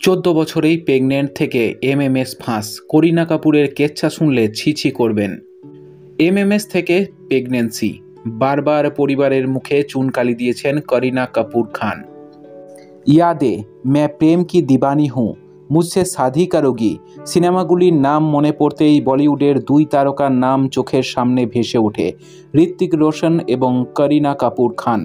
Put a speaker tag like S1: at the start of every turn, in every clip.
S1: 14 বছরেই প্রেগনেন্ট থেকে এমএমএস ফাঁস। করিনা কাপুরের কেচ্ছা শুনলে ছি ছি করবেন। এমএমএস থেকে প্রেগন্যান্সি, বারবার পরিবারের মুখে চুনকালি দিয়েছেন করিনা কাপুর খান। ইয়াদে मैं প্রেম কি দিবানি হুঁ, মুঝসে শাদি করোগি সিনেমাগুলির নাম মনে পড়তেই বলিউডের দুই তারকার নাম চোখের সামনে ভেসে ওঠে, ঋত্বিক রোশন এবং করিনা কাপুর খান।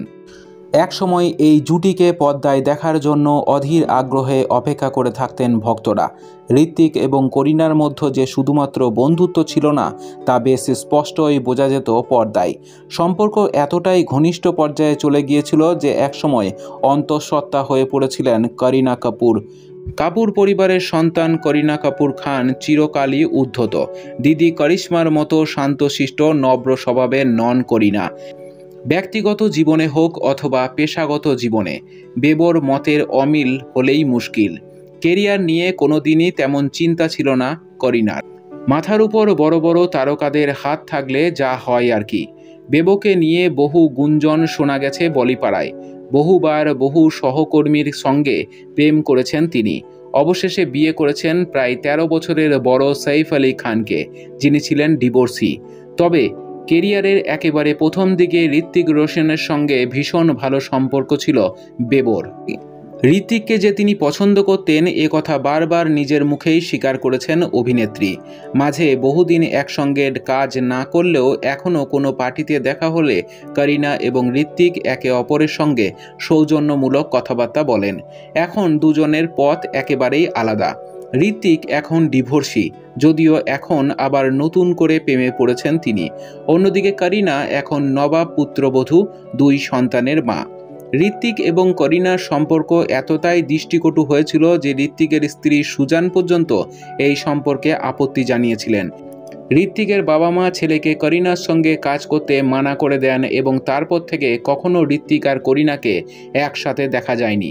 S1: একসময় এই জুটিকে পর্দায় দেখার জন্য অধীর আগ্রহে অপেক্ষা করে থাকতেন ভক্তরা। ঋত্বিক এবং করিনার মধ্যে যে শুধুমাত্র বন্ধুত্ব ছিল না, তা বেশ স্পষ্টই বোঝা যেত পর্দায়। সম্পর্ক এতটাই ঘনিষ্ঠ পর্যায়ে চলে গিয়েছিল যে একসময় অন্তঃসত্ত্বা হয়ে পড়েছিলেন করিনা কাপুর। কাপুর পরিবারের সন্তান করিনা কাপুর খান চিরকালই উদ্ধত। দিদি করিশ্মার মতো শান্তশিষ্ট নম্র স্বভাবের নন করিনা। ব্যক্তিগত জীবনে হোক অথবা পেশাগত জীবনে বেবর মতের অমিল হলেই মুশকিল। কেরিয়ার নিয়ে কোনোদিনই তেমন চিন্তা ছিল না করিনার। মাথার উপর বড় বড় তারকাদের হাত থাকলে যা হয় আর কি। বেবোকে নিয়ে বহু গুঞ্জন শোনা গেছে বলিপাড়ায়। বহুবার বহু সহকর্মীর সঙ্গে প্রেম করেছেন তিনি। অবশেষে বিয়ে করেছেন প্রায় 13 বছরের বড় সৈফ আলী খানকে, যিনি ছিলেন ডিভোর্সি। তবে কেরিয়ারের একেবারে প্রথম দিকে ঋত্বিক রোশনের সঙ্গে ভীষণ ভালো সম্পর্ক ছিল বেবর। ঋত্বিককে যে তিনি পছন্দ করতেন এ কথা বারবার নিজের মুখেই স্বীকার করেছেন অভিনেত্রী। মাঝে বহুদিন একসঙ্গে কাজ না করলেও এখনও কোনো পার্টিতে দেখা হলে করিনা এবং ঋত্বিক একে অপরের সঙ্গে সৌজন্যমূলক কথাবার্তা বলেন। এখন দুজনের পথ একেবারেই আলাদা। ঋত্বিক এখন ডিভোর্সি, যদিও এখন আবার নতুন করে প্রেমে পড়েছেন তিনি। অন্যদিকে করিনা এখন নবাব পুত্রবধূ, 2 সন্তানের মা। ঋত্বিক এবং করিনার সম্পর্ক এতটাই দৃষ্টিকটু হয়েছিল যে ঋত্বিকের স্ত্রী সুজান পর্যন্ত এই সম্পর্কে আপত্তি জানিয়েছিলেন। ঋত্বিকের বাবা মা ছেলেকে করিনার সঙ্গে কাজ করতে মানা করে দেন এবং তারপর থেকে কখনো ঋত্বিক আর করিনাকে একসাথে দেখা যায়নি।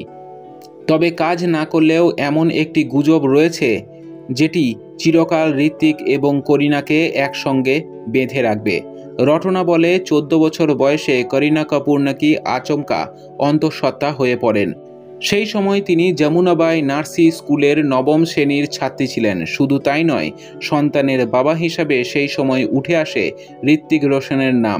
S1: তবে কাজ না করলেও এমন একটি গুজব রয়েছে যেটি চিরকাল ঋত্বিক এবং করিনাকে একসঙ্গে বেঁধে রাখবে। রটনা বলে 14 বছর বয়সে করিনা কাপুর নাকি আচমকা অন্তঃসত্ত্বা হয়ে পড়েন। সেই সময় তিনি যমুনাবাই নার্সি স্কুলের 9ম শ্রেণীর ছাত্রী ছিলেন। শুধু তাই নয়, সন্তানের বাবা হিসাবে সেই সময় উঠে আসে ঋত্বিক রোশনের নাম।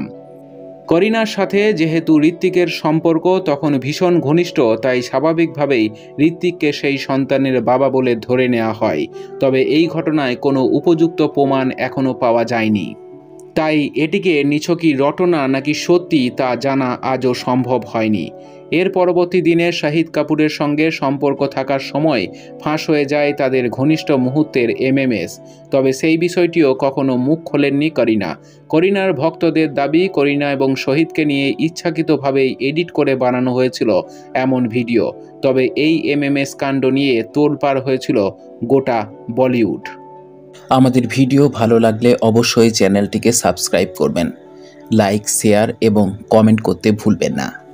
S1: করিনার সাথে যেহেতু ঋত্বিকের সম্পর্ক তখন ভীষণ ঘনিষ্ঠ, তাই স্বাভাবিকভাবেই ঋত্বিককে সেই সন্তানের বাবা বলে ধরে নেওয়া হয়। তবে এই ঘটনায় কোনো উপযুক্ত প্রমাণ এখনও পাওয়া যায়নি। তাই এটিকে নিছকই রটনা নাকি সত্যি তা জানা আজও সম্ভব হয়নি। এর পরবর্তী দিনে শাহিদ কাপুরের সঙ্গে সম্পর্ক থাকার সময় ফাঁস হয়ে যায় তাদের ঘনিষ্ঠ মুহূর্তের এমএমএস। তবে সেই বিষয়টিও কখনো মুখ খোলেননি করিনা। করিনার ভক্তদের দাবি, করিনা এবং শহীদকে নিয়ে ইচ্ছাকৃতভাবেই এডিট করে বানানো হয়েছিল এমন ভিডিও। তবে এই এমএমএস কাণ্ড নিয়ে তোলপাড় হয়েছিল গোটা বলিউড।
S2: আমাদের ভিডিও ভালো লাগলে অবশ্যই চ্যানেলটিকে সাবস্ক্রাইব করবেন, লাইক, শেয়ার এবং কমেন্ট করতে ভুলবেন না।